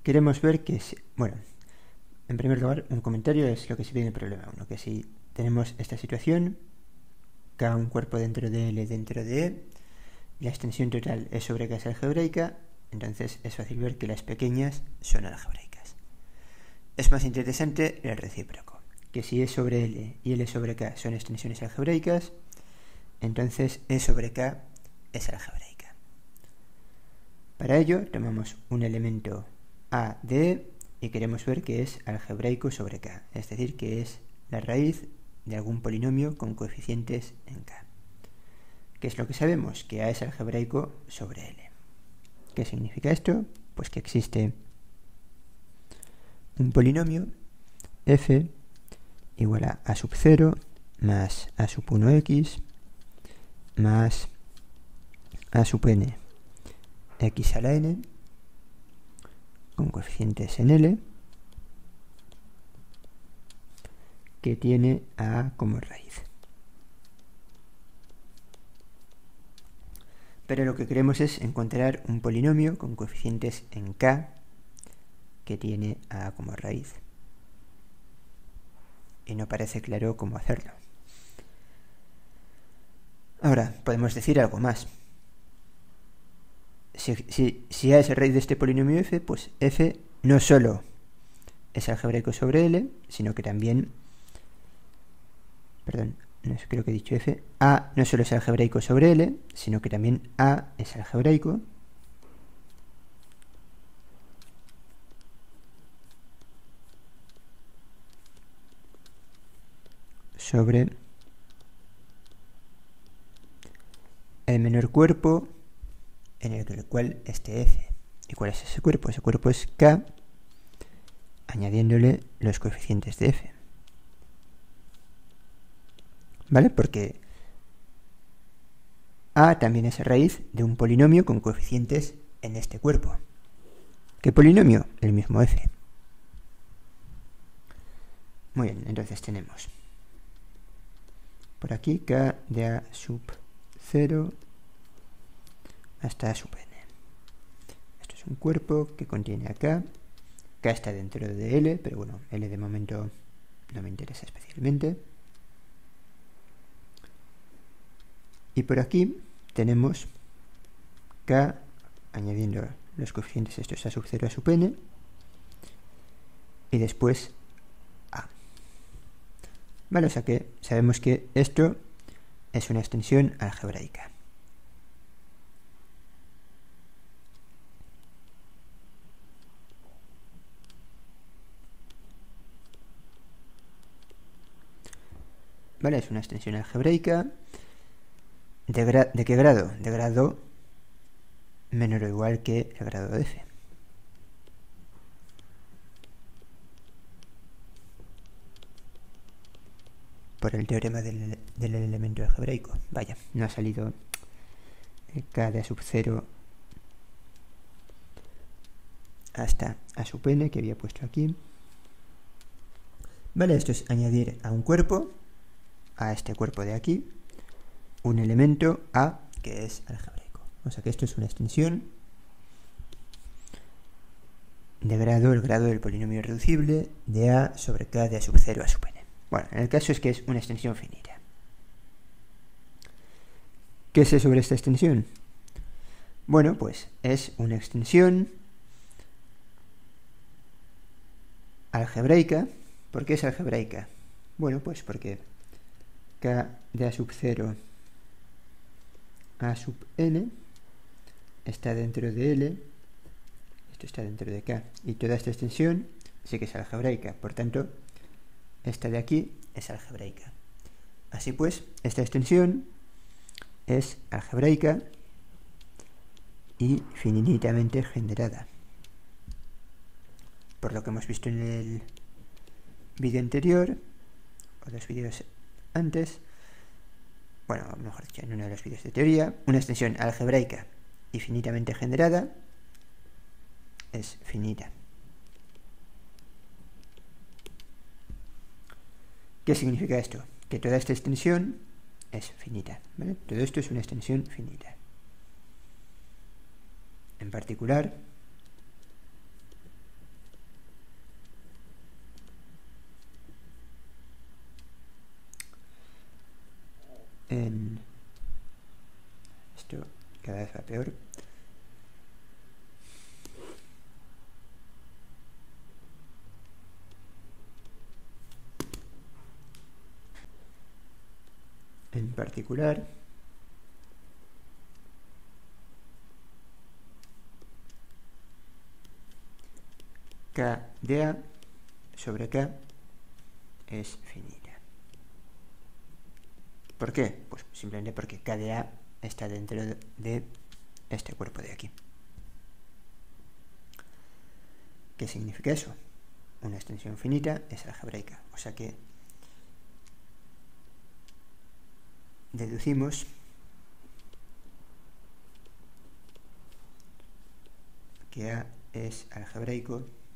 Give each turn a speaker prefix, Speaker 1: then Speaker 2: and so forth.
Speaker 1: queremos ver que, bueno, en primer lugar, un comentario es lo que se ve en el problema 1, que si tenemos esta situación, K un cuerpo dentro de L dentro de E, la extensión total es sobre K es algebraica, entonces es fácil ver que las pequeñas son algebraicas. Es más interesante el recíproco, que si E sobre L y L sobre K son extensiones algebraicas, entonces E sobre K es algebraica. Para ello tomamos un elemento A de E y queremos ver que es algebraico sobre K, es decir, que es la raíz de algún polinomio con coeficientes en K. ¿Qué es lo que sabemos? Que A es algebraico sobre L. ¿Qué significa esto? Pues que existe un polinomio f igual a a sub 0 más a sub 1x más a sub n x a la n con coeficientes en L que tiene a A como raíz. Pero lo que queremos es encontrar un polinomio con coeficientes en K que tiene a A como raíz. Y no parece claro cómo hacerlo. Ahora, podemos decir algo más. Si A es raíz de este polinomio f, pues f no solo es algebraico sobre L, sino que también... creo que he dicho f. A no solo es algebraico sobre L, sino que también A es algebraico sobre el menor cuerpo en el cual esté f. ¿Y cuál es ese cuerpo? Ese cuerpo es K, añadiéndole los coeficientes de f. ¿Vale? Porque A también es raíz de un polinomio con coeficientes en este cuerpo. ¿Qué polinomio? El mismo f. Muy bien, entonces tenemos por aquí K de A sub 0 hasta A sub n. Esto es un cuerpo que contiene a K. K está dentro de L, pero bueno, L de momento no me interesa especialmente. Y por aquí tenemos K añadiendo los coeficientes estos a sub 0 a sub n y después A. Vale, o sea que sabemos que esto es una extensión algebraica. Vale, es una extensión algebraica. ¿De qué grado? De grado menor o igual que el grado de f. Por el teorema del elemento algebraico. Vaya, no ha salido el K de A sub 0 hasta A sub n que había puesto aquí. Vale, esto es añadir a un cuerpo, a este cuerpo de aquí, un elemento A que es algebraico. O sea que esto es una extensión de grado, el grado del polinomio reducible de A sobre K de A sub 0 a sub n. Bueno, en el caso es que es una extensión finita. ¿Qué sé sobre esta extensión? Bueno, pues es una extensión algebraica. ¿Por qué es algebraica? Bueno, pues porque K de A sub 0 a sub n está dentro de L, esto está dentro de K, y toda esta extensión sí que es algebraica, por tanto, esta de aquí es algebraica. Así pues, esta extensión es algebraica y finitamente generada. Por lo que hemos visto en el vídeo anterior, o los vídeos antes, bueno, mejor dicho, en uno de los vídeos de teoría, una extensión algebraica y finitamente generada es finita. ¿Qué significa esto? Que toda esta extensión es finita, ¿vale? Todo esto es una extensión finita. En particular, cada vez va peor. En particular, K de A sobre K es finita. ¿Por qué? Pues simplemente porque K de A está dentro de este cuerpo de aquí. ¿Qué significa eso? Una extensión finita es algebraica, o sea que deducimos que A es algebraico